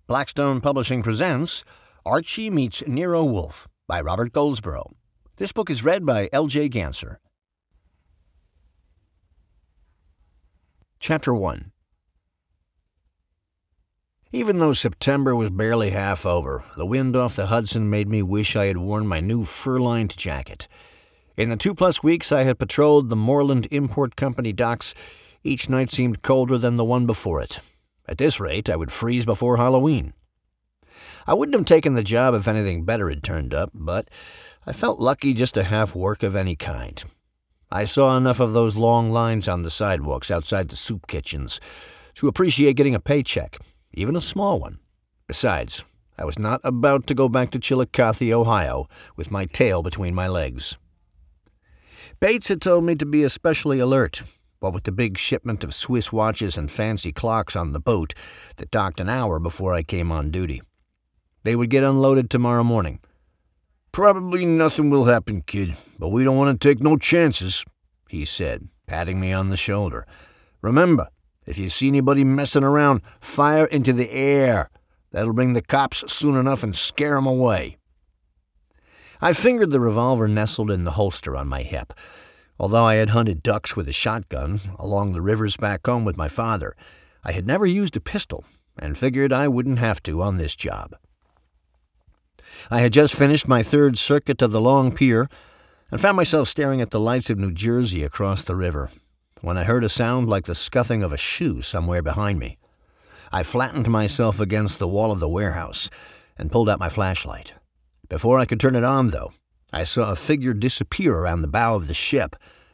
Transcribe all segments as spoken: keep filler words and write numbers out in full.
Blackstone Publishing presents Archie Meets Nero Wolfe by Robert Goldsborough. This book is read by L J Ganser. Chapter one. Even though September was barely half over, the wind off the Hudson made me wish I had worn my new fur-lined jacket. In the two-plus weeks I had patrolled the Moreland Import Company docks, each night seemed colder than the one before it. At this rate, I would freeze before Halloween. I wouldn't have taken the job if anything better had turned up, but I felt lucky just to have work of any kind. I saw enough of those long lines on the sidewalks outside the soup kitchens to appreciate getting a paycheck, even a small one. Besides, I was not about to go back to Chillicothe, Ohio, with my tail between my legs. Bates had told me to be especially alert. What with the big shipment of Swiss watches and fancy clocks on the boat that docked an hour before I came on duty. They would get unloaded tomorrow morning. "Probably nothing will happen, kid, but we don't want to take no chances," he said, patting me on the shoulder. "Remember, if you see anybody messing around, fire into the air. That'll bring the cops soon enough and scare 'em away." I fingered the revolver nestled in the holster on my hip. Although I had hunted ducks with a shotgun along the rivers back home with my father, I had never used a pistol and figured I wouldn't have to on this job. I had just finished my third circuit of the long pier and found myself staring at the lights of New Jersey across the river when I heard a sound like the scuffing of a shoe somewhere behind me. I flattened myself against the wall of the warehouse and pulled out my flashlight. Before I could turn it on, though, I saw a figure disappear around the bow of the ship.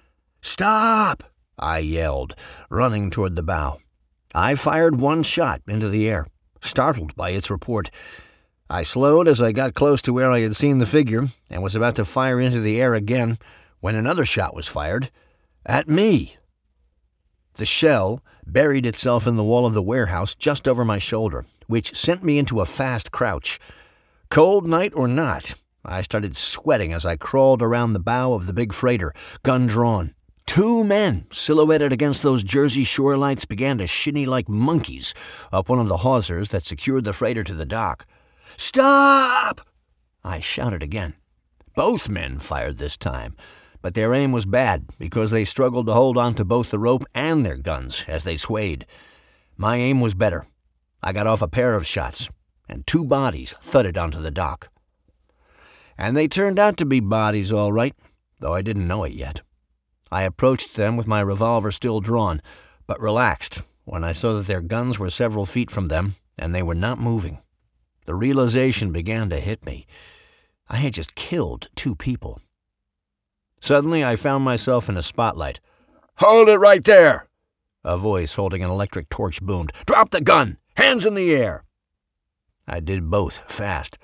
"Stop!" I yelled, running toward the bow. I fired one shot into the air, startled by its report. I slowed as I got close to where I had seen the figure and was about to fire into the air again when another shot was fired at me. The shell buried itself in the wall of the warehouse just over my shoulder, which sent me into a fast crouch. Cold night or not, I started sweating as I crawled around the bow of the big freighter, gun drawn. Two men, silhouetted against those Jersey shore lights, began to shinny like monkeys up one of the hawsers that secured the freighter to the dock. "Stop!" I shouted again. Both men fired this time, but their aim was bad because they struggled to hold on to both the rope and their guns as they swayed. My aim was better. I got off a pair of shots, and two bodies thudded onto the dock. And they turned out to be bodies all right, though I didn't know it yet. I approached them with my revolver still drawn, but relaxed when I saw that their guns were several feet from them, and they were not moving. The realization began to hit me. I had just killed two people. Suddenly I found myself in a spotlight. "Hold it right there!" A voice holding an electric torch boomed. "Drop the gun! Hands in the air!" I did both fast.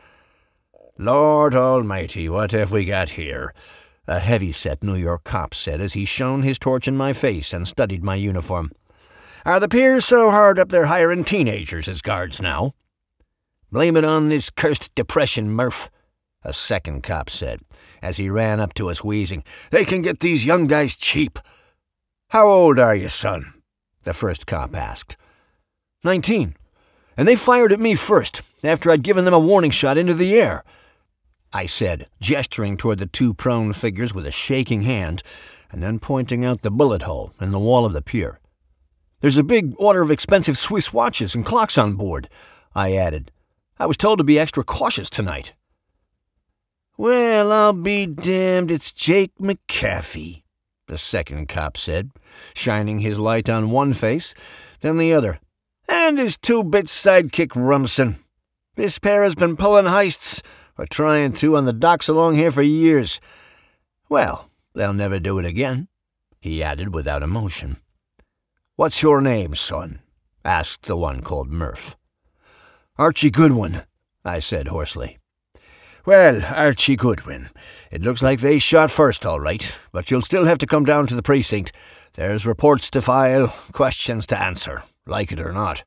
"Lord Almighty, what have we got here?" a heavy-set New York cop said as he shone his torch in my face and studied my uniform. "Are the piers so hard up they're hiring teenagers as guards now?" "Blame it on this cursed depression, Murph," a second cop said as he ran up to us wheezing. "They can get these young guys cheap." "How old are you, son?" the first cop asked. Nineteen, and they fired at me first, after I'd given them a warning shot into the air," I said, gesturing toward the two prone figures with a shaking hand, and then pointing out the bullet hole in the wall of the pier. "There's a big order of expensive Swiss watches and clocks on board," I added. "I was told to be extra cautious tonight." "Well, I'll be damned, it's Jake McAfee," the second cop said, shining his light on one face, then the other. "And his two-bit sidekick Rumson. This pair has been pulling heists, or trying to, on the docks along here for years. Well, they'll never do it again," he added without emotion. "What's your name, son?" asked the one called Murph. "Archie Goodwin," I said hoarsely. "Well, Archie Goodwin, it looks like they shot first, all right, but you'll still have to come down to the precinct. There's reports to file, questions to answer, like it or not."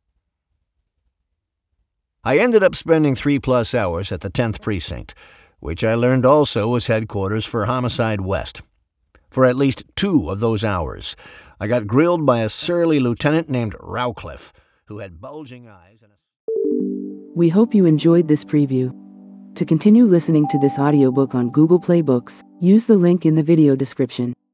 I ended up spending three-plus hours at the tenth Precinct, which I learned also was headquarters for Homicide West. For at least two of those hours, I got grilled by a surly lieutenant named Rowcliffe, who had bulging eyes and a... We hope you enjoyed this preview. To continue listening to this audiobook on Google Play Books, use the link in the video description.